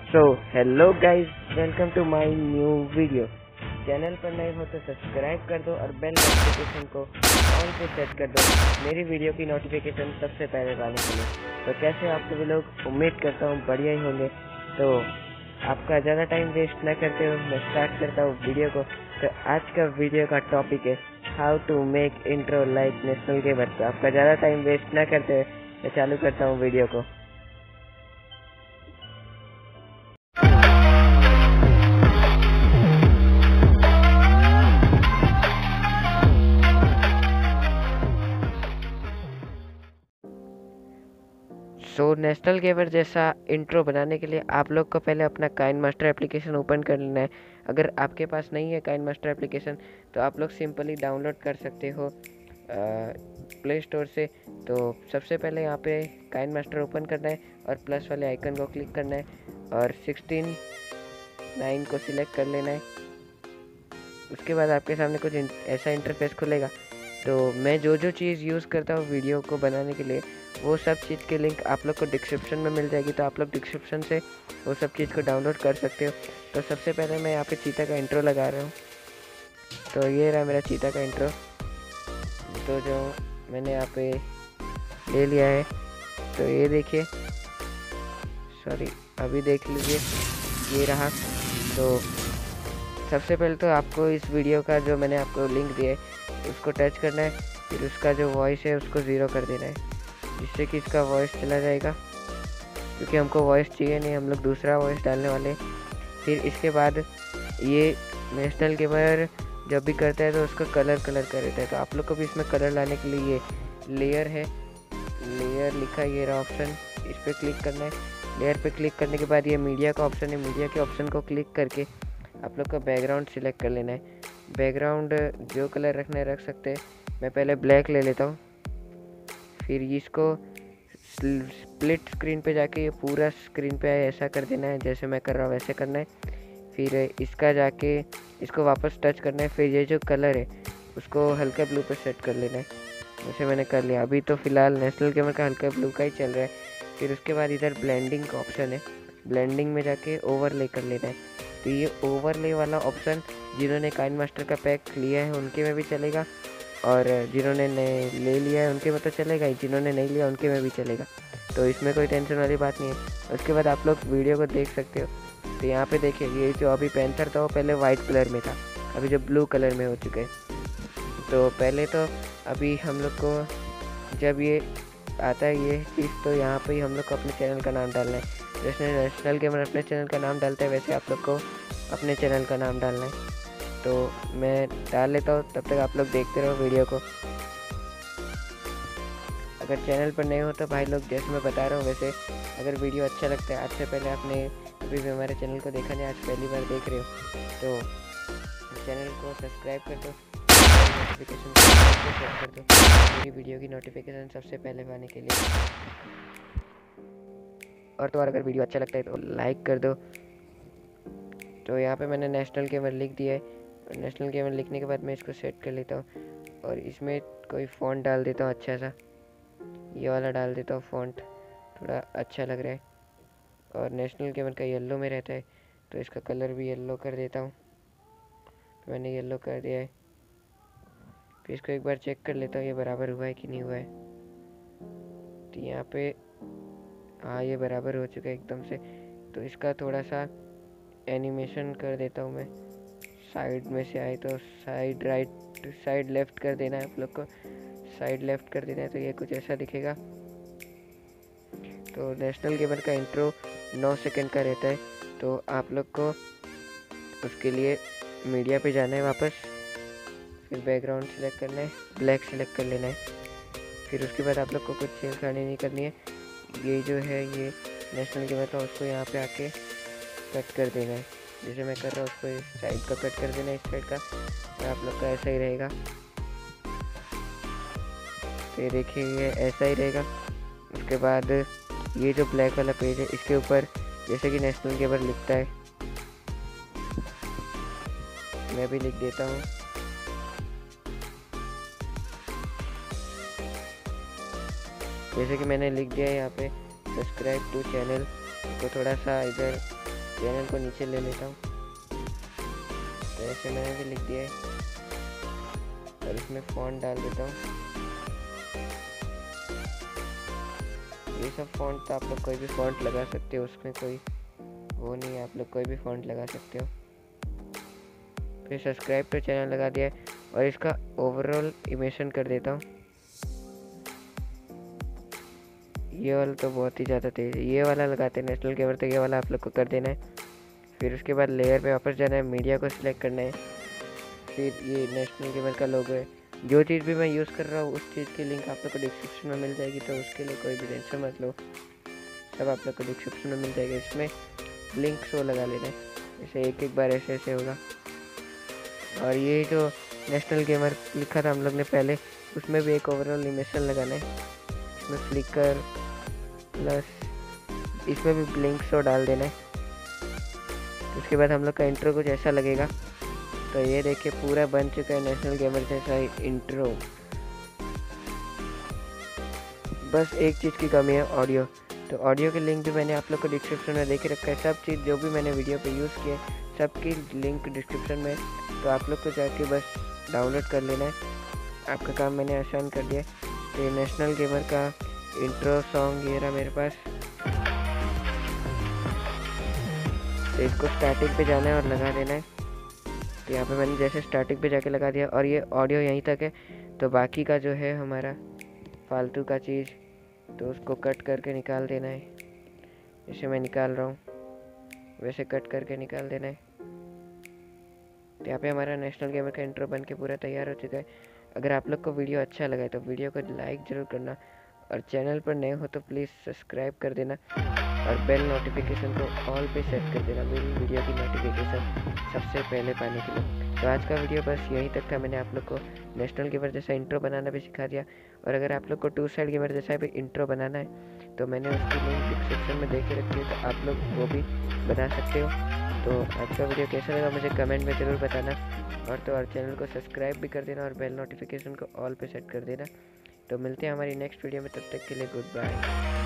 So hello guys, welcome to my new video. Channel पर नए हो तो सब्सक्राइब कर दो और बेल नोटिफिकेशन को ऑन पे सेट कर दो मेरी वीडियो की नोटिफिकेशन सबसे पहले पाने के लिए। तो कैसे आप सभी लोग, उम्मीद करता हूँ बढ़िया ही होंगे। तो आपका ज़्यादा टाइम वेस्ट न करते हुए मैं स्टार्ट करता हूँ वीडियो को। तो आज का वीडियो का टॉपिक है how to make intro like national gamer. तो आपका ज़्यादा टाइम वेस्ट न करते हुए मैं चालू करता हूँ वीडियो को। नेशनल गेमर जैसा इंट्रो बनाने के लिए आप लोग को पहले अपना काइनमास्टर एप्लीकेशन ओपन कर लेना है। अगर आपके पास नहीं है काइनमास्टर एप्लीकेशन तो आप लोग सिंपली डाउनलोड कर सकते हो प्ले स्टोर से। तो सबसे पहले यहाँ पे काइनमास्टर ओपन करना है और प्लस वाले आइकन को क्लिक करना है और 16:9 को सिलेक्ट कर लेना है। उसके बाद आपके सामने कुछ ऐसा इंटरफेस खुलेगा। तो मैं जो चीज़ यूज़ करता हूँ वीडियो को बनाने के लिए वो सब चीज़ की लिंक आप लोग को डिस्क्रिप्शन में मिल जाएगी। तो आप लोग डिस्क्रिप्शन से वो सब चीज़ को डाउनलोड कर सकते हो। तो सबसे पहले मैं यहाँ पे चीता का इंट्रो लगा रहा हूँ। तो ये रहा मेरा चीता का इंट्रो, तो जो मैंने यहाँ पे ले लिया है। तो ये देखिए, सॉरी अभी देख लीजिए, ये रहा। तो सबसे पहले तो आपको इस वीडियो का जो मैंने आपको लिंक दिया है उसको टच करना है। फिर उसका जो वॉइस है उसको 0 कर देना है, जिससे कि इसका वॉइस चला जाएगा, क्योंकि हमको वॉइस चाहिए नहीं, हम लोग दूसरा वॉइस डालने वाले। फिर इसके बाद ये नेशनल गेमर जब भी करता है तो उसका कलर कर देता है। तो आप लोग को भी इसमें कलर लाने के लिए ये लेयर है, लेयर लिखा है, ये रहा ऑप्शन, इस पर क्लिक करना है। लेयर पे क्लिक करने के बाद ये मीडिया का ऑप्शन है, मीडिया के ऑप्शन को क्लिक करके आप लोग का बैकग्राउंड सिलेक्ट कर लेना है। बैकग्राउंड जो कलर रखना है रख सकते हैं। मैं पहले ब्लैक ले लेता हूँ। फिर इसको स्प्लिट स्क्रीन पे जाके ये पूरा स्क्रीन पे ऐसा कर देना है, जैसे मैं कर रहा हूँ वैसे करना है। फिर इसका जाके इसको वापस टच करना है। फिर ये जो कलर है उसको हल्का ब्लू पे सेट कर लेना है, जैसे मैंने कर लिया। अभी तो फ़िलहाल नेशनल गेमर का हल्का ब्लू का ही चल रहा है। फिर उसके बाद इधर ब्लेंडिंग का ऑप्शन है, ब्लेंडिंग में जाके ओवरले कर लेना है। तो ये ओवरले वाला ऑप्शन जिन्होंने काइनमास्टर का पैक लिया है उनके में भी चलेगा, और जिन्होंने ले लिया है उनके में तो चलेगा ही, जिन्होंने नहीं लिया उनके में भी चलेगा। तो इसमें कोई टेंशन वाली बात नहीं है। उसके बाद आप लोग वीडियो को देख सकते हो। तो यहाँ पे देखिए, ये जो अभी पैंथर था वो पहले वाइट कलर में था, अभी जो ब्लू कलर में हो चुके हैं। तो पहले तो अभी हम लोग को जब ये आता है ये चीज़, तो यहाँ पे ही हम लोग को अपने चैनल का नाम डालना है। जैसे नेशनल गेमर अपने चैनल का नाम डालता है वैसे आप लोग को अपने चैनल का नाम डालना है। तो मैं डाल लेता हूँ, तब तक आप लोग देखते रहो वीडियो को। अगर चैनल पर नए हो तो भाई लोग, जैसे मैं बता रहा हूँ वैसे अगर वीडियो अच्छा लगता है, आज से पहले आपने कभी भी हमारे चैनल को देखा नहीं, आज पहली बार देख रहे हो, तो चैनल को सब्सक्राइब कर दो, नोटिफिकेशन सेट कर दो मेरी वीडियो की नोटिफिकेशन सबसे पहले पाने के लिए। और तो और अगर वीडियो अच्छा लगता है तो लाइक कर दो। तो यहाँ पे मैंने नेशनल गेमर लिख दिया है। नेशनल गेमर लिखने के बाद मैं इसको सेट कर लेता हूँ और इसमें कोई फ़ॉन्ट डाल देता हूँ अच्छा सा, ये वाला डाल देता हूँ फ़ॉन्ट, थोड़ा अच्छा लग रहा है। और नेशनल गेमर का येलो में रहता है तो इसका कलर भी येलो कर देता हूँ। तो मैंने येलो कर दिया है। फिर इसको एक बार चेक कर लेता हूँ ये बराबर हुआ है कि नहीं हुआ है। तो यहाँ पे हाँ, ये बराबर हो चुका है एकदम से। तो इसका थोड़ा सा एनिमेशन कर देता हूँ मैं, साइड में से आए तो साइड राइट, साइड लेफ्ट कर देना है आप लोग को, साइड लेफ्ट कर देना है। तो ये कुछ ऐसा दिखेगा। तो नेशनल गेमर का इंट्रो 9 सेकंड का रहता है। तो आप लोग को उसके लिए मीडिया पे जाना है वापस, फिर बैकग्राउंड सेलेक्ट करना है, ब्लैक सेलेक्ट कर लेना है। फिर उसके बाद आप लोग को कुछ छेड़खानी नहीं करनी है। ये जो है ये नेशनल गेमर का, उसको यहाँ पे आके कट कर देना है, जैसे मैं कर रहा हूँ उसको इस साइड का कट कर देना है, इस साइड का। और आप लोग का ऐसा ही रहेगा। तो देखिए ये ऐसा ही रहेगा। उसके बाद ये जो ब्लैक वाला पेज है इसके ऊपर जैसे कि नेशनल गेमर लिखता है, मैं भी लिख देता हूँ। जैसे कि मैंने लिख दिया है यहाँ पे सब्सक्राइब टू चैनल, को थोड़ा सा इधर चैनल को नीचे ले लेता हूँ। तो ऐसे मैंने भी लिख दिया है और इसमें फ़ॉन्ट डाल देता हूँ। ये सब फ़ॉन्ट तो आप लोग कोई भी फ़ॉन्ट लगा सकते हो, उसमें कोई वो नहीं है, आप लोग कोई भी फ़ॉन्ट लगा सकते हो। फिर सब्सक्राइब टू चैनल लगा दिया है और इसका ओवरऑल इमेशन कर देता हूँ। ये वाला तो बहुत ही ज़्यादा तेज़ है, ये वाला लगाते हैं नेशनल गेमर, तो ये वाला आप लोग को कर देना है। फिर उसके बाद लेयर पे वापस जाना है, मीडिया को सिलेक्ट करना है। फिर ये नेशनल गेमर का लोगो है। जो चीज़ भी मैं यूज़ कर रहा हूँ उस चीज़ की लिंक आप लोग को डिस्क्रिप्शन में मिल जाएगी, तो उसके लिए कोई भी टेंशन मत लो, सब आप लोग को डिस्क्रिप्शन में मिल जाएगा। इसमें लिंक शो लगा लेना है, ऐसे एक बार ऐसे ऐसे होगा। और ये जो नेशनल गेमर लिखा था हम लोग ने पहले, उसमें भी एक ओवरऑल एनिमेशन लगाना है। इसमें फ्लिकर प्लस इसमें भी ब्लिंक शो डाल देना है। उसके बाद हम लोग का इंट्रो कुछ ऐसा लगेगा। तो ये देखिए पूरा बन चुका है नेशनल गेमर जैसा इंट्रो। बस एक चीज़ की कमी है, ऑडियो। तो ऑडियो की लिंक भी मैंने आप लोग को डिस्क्रिप्शन में दे के रखा है। सब चीज़ जो भी मैंने वीडियो पे यूज़ किया सबकी लिंक डिस्क्रिप्शन में, तो आप लोग को जाके बस डाउनलोड कर लेना है। आपका काम मैंने आसान कर दिया। तो ये नेशनल गेमर का इंट्रो सॉन्ग ये रहा मेरे पास। तो इसको स्टार्टिंग पे जाना है और लगा देना है। तो यहाँ पे मैंने जैसे स्टार्टिंग पे जाके लगा दिया और ये ऑडियो यहीं तक है। तो बाकी का जो है हमारा फालतू का चीज़, तो उसको कट करके निकाल देना है। जैसे मैं निकाल रहा हूँ वैसे कट करके निकाल देना है। तो यहाँ पे हमारा नेशनल गेमर का इंट्रो बन के पूरा तैयार हो चुका है। अगर आप लोग को वीडियो अच्छा लगा है तो वीडियो को लाइक ज़रूर करना, और चैनल पर नए हो तो प्लीज़ सब्सक्राइब कर देना और बेल नोटिफिकेशन को ऑल पे सेट कर देना, मेरी वीडियो की नोटिफिकेशन सबसे पहले पाने के लिए। तो आज का वीडियो बस यहीं तक था। मैंने आप लोग को नेशनल गेमर जैसा इंट्रो बनाना भी सिखा दिया, और अगर आप लोग को टू साइड गेमर जैसा भी इंट्रो बनाना है तो मैंने उसकी लिंक डिस्क्रिप्शन में दे के रखी है, तो आप लोग वो भी बना सकते हो। तो आज का वीडियो कैसा लगा मुझे कमेंट में ज़रूर बताना, और चैनल को सब्सक्राइब भी कर देना और बेल नोटिफिकेशन को ऑल पे सेट कर देना। तो मिलते हैं हमारी नेक्स्ट वीडियो में, तब तक के लिए गुड बाय।